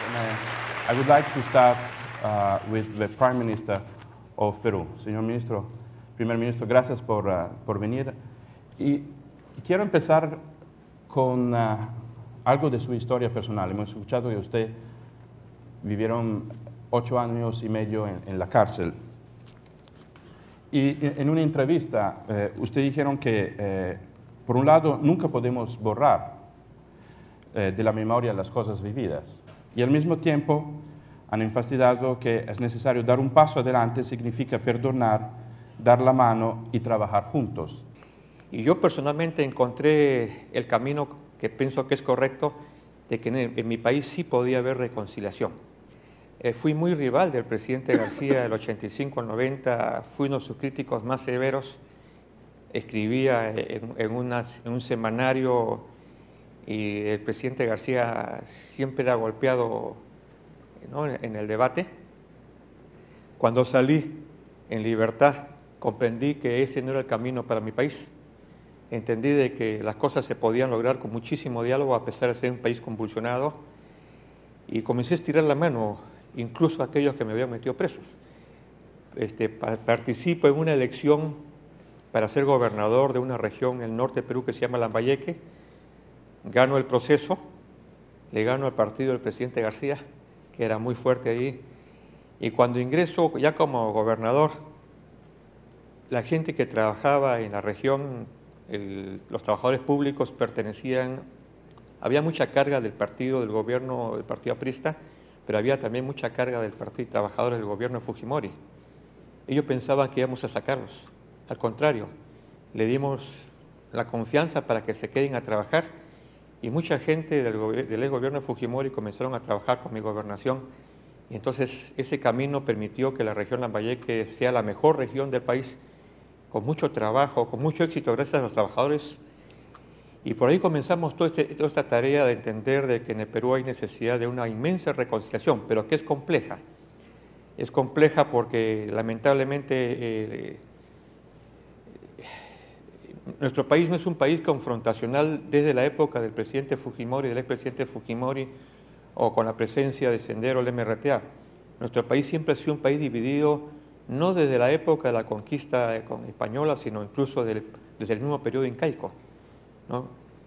I would like to start with the Prime Minister of Peru. Señor Ministro, Primer Ministro, gracias por venir. Y quiero empezar con algo de su historia personal. Hemos escuchado que usted vivieron 8 años y medio en la cárcel. Y en una entrevista, usted dijeron que, por un lado, nunca podemos borrar de la memoria las cosas vividas. Y al mismo tiempo han enfatizado que es necesario dar un paso adelante, significa perdonar, dar la mano y trabajar juntos. Y yo personalmente encontré el camino que pienso que es correcto, de que en mi país sí podía haber reconciliación. Fui muy rival del presidente García del 85 al 90, fui uno de sus críticos más severos, escribía en un semanario y el presidente García siempre era golpeado, ¿no?, en el debate. Cuando salí en libertad comprendí que ese no era el camino para mi país. Entendí de que las cosas se podían lograr con muchísimo diálogo a pesar de ser un país convulsionado, y comencé a estirar la mano incluso a aquellos que me habían metido presos. Participo en una elección para ser gobernador de una región en el norte de Perú que se llama Lambayeque. Gano el proceso, le gano al partido del presidente García, que era muy fuerte ahí, y cuando ingreso ya como gobernador, la gente que trabajaba en la región, los trabajadores públicos había mucha carga del partido, del gobierno, del partido aprista, pero había también mucha carga del partido de trabajadores del gobierno de Fujimori. Ellos pensaban que íbamos a sacarlos, al contrario, le dimos la confianza para que se queden a trabajar, y mucha gente del gobierno de Fujimori comenzaron a trabajar con mi gobernación, y entonces ese camino permitió que la región Lambayeque sea la mejor región del país, con mucho trabajo, con mucho éxito gracias a los trabajadores. Y por ahí comenzamos toda esta tarea de entender de que en el Perú hay necesidad de una inmensa reconciliación, pero que es compleja. Es compleja porque lamentablemente nuestro país no es un país confrontacional desde la época del presidente Fujimori, del expresidente Fujimori, o con la presencia de Sendero, el MRTA. Nuestro país siempre ha sido un país dividido, no desde la época de la conquista española, sino incluso desde el mismo periodo incaico, ¿no?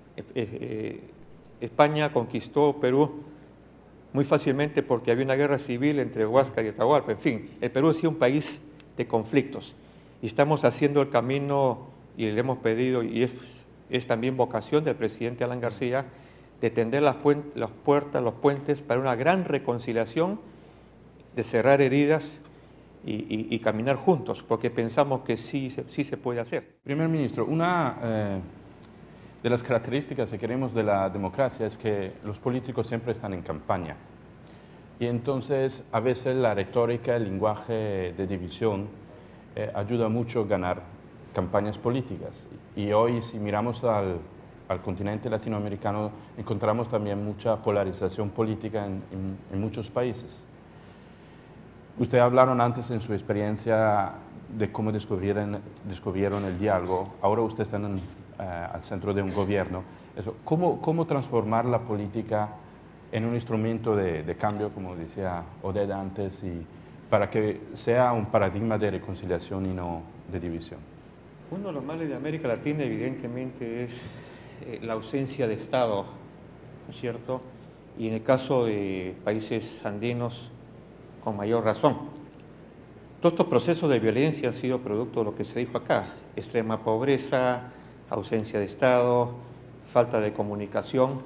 España conquistó Perú muy fácilmente porque había una guerra civil entre Huáscar y Atahualpa. En fin, el Perú ha sido un país de conflictos y estamos haciendo el camino, y le hemos pedido, y es también vocación del presidente Alan García, de tender las puertas, los puentes para una gran reconciliación, de cerrar heridas y caminar juntos, porque pensamos que sí se puede hacer. Primer Ministro, una de las características que queremos de la democracia es que los políticos siempre están en campaña. Y entonces, a veces la retórica, el lenguaje de división ayuda mucho a ganar campañas políticas. Y hoy, si miramos al continente latinoamericano, encontramos también mucha polarización política en muchos países. Usted hablaron antes en su experiencia de cómo descubrieron el diálogo. Ahora usted está al centro de un gobierno. ¿Cómo transformar la política en un instrumento de cambio, como decía Oded antes, y para que sea un paradigma de reconciliación y no de división? Uno de los males de América Latina, evidentemente, es la ausencia de Estado, ¿no es cierto? Y en el caso de países andinos, con mayor razón. Todos estos procesos de violencia han sido producto de lo que se dijo acá: extrema pobreza, ausencia de Estado, falta de comunicación,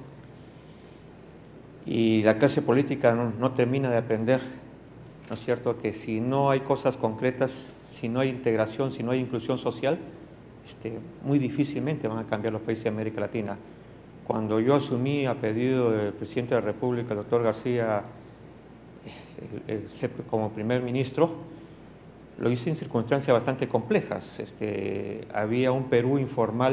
y la clase política no termina de aprender, ¿no es cierto?, que si no hay cosas concretas, si no hay integración, si no hay inclusión social, muy difícilmente van a cambiar los países de América Latina. Cuando yo asumí a pedido del presidente de la República, el doctor García, como primer ministro, lo hice en circunstancias bastante complejas. Había un Perú informal,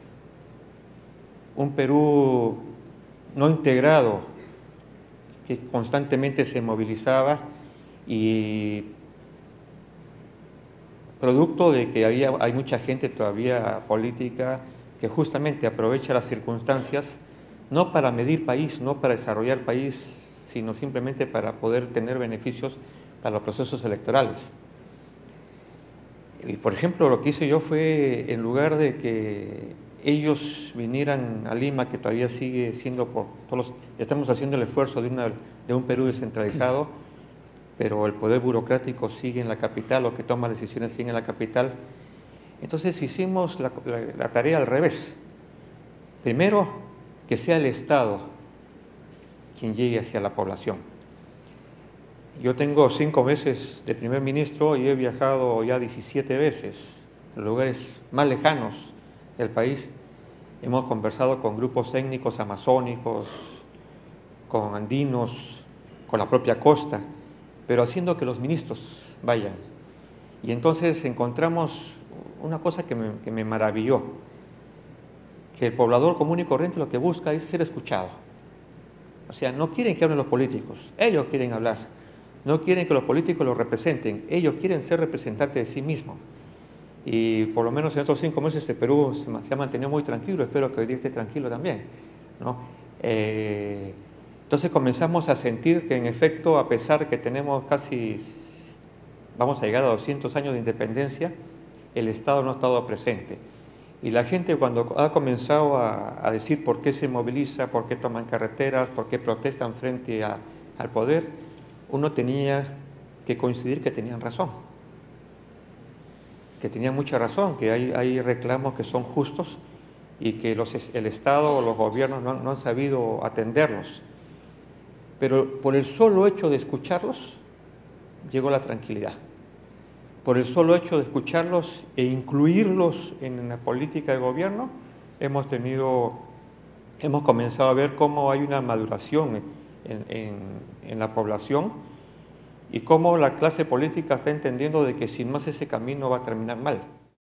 un Perú no integrado, que constantemente se movilizaba, y producto de que hay mucha gente todavía política que justamente aprovecha las circunstancias no para medir país, no para desarrollar país, sino simplemente para poder tener beneficios para los procesos electorales. Y por ejemplo, lo que hice yo fue, en lugar de que ellos vinieran a Lima, que todavía sigue siendo por todos estamos haciendo el esfuerzo de un Perú descentralizado, pero el poder burocrático sigue en la capital, o que toma decisiones sigue en la capital. Entonces hicimos la tarea al revés. Primero, que sea el Estado quien llegue hacia la población. Yo tengo 5 meses de primer ministro y he viajado ya 17 veces a lugares más lejanos del país. Hemos conversado con grupos étnicos amazónicos, con andinos, con la propia costa, pero haciendo que los ministros vayan. Y entonces encontramos una cosa que me maravilló, que el poblador común y corriente lo que busca es ser escuchado. O sea, no quieren que hablen los políticos, ellos quieren hablar. No quieren que los políticos los representen, ellos quieren ser representantes de sí mismos. Y por lo menos en estos 5 meses el Perú se ha mantenido muy tranquilo, espero que hoy día esté tranquilo también, ¿no? Entonces comenzamos a sentir que en efecto, a pesar que tenemos casi, vamos a llegar a 200 años de independencia, el Estado no ha estado presente. Y la gente, cuando ha comenzado a decir por qué se moviliza, por qué toman carreteras, por qué protestan frente al poder, uno tenía que coincidir que tenían razón, que tenían mucha razón, que hay reclamos que son justos y que el Estado o los gobiernos no han sabido atenderlos. Pero por el solo hecho de escucharlos, llegó la tranquilidad. Por el solo hecho de escucharlos e incluirlos en la política de gobierno, hemos comenzado a ver cómo hay una maduración en la población y cómo la clase política está entendiendo de que si no hace ese camino va a terminar mal.